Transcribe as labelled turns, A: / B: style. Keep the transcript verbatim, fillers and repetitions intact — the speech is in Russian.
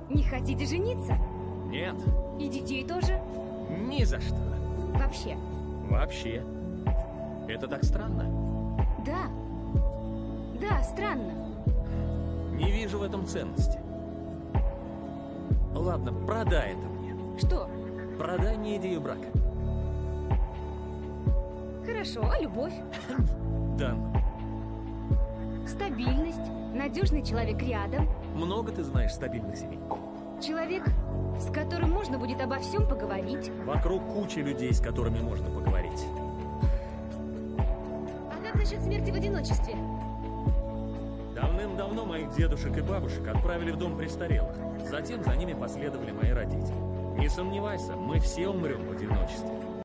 A: Не хотите жениться?
B: Нет.
A: И детей тоже?
B: Ни за что.
A: Вообще?
B: Вообще. Это так странно?
A: Да. Да, странно.
B: Не вижу в этом ценности. Ладно, продай это мне.
A: Что?
B: Продай мне идею брака.
A: Хорошо, а любовь?
B: Да ну.
A: Стабильность, надежный человек рядом.
B: Много ты знаешь стабильных семей?
A: Человек, с которым можно будет обо всем поговорить.
B: Вокруг куча людей, с которыми можно поговорить.
A: А как насчет смерти в одиночестве?
B: Давным-давно моих дедушек и бабушек отправили в дом престарелых. Затем за ними последовали мои родители. Не сомневайся, мы все умрем в одиночестве.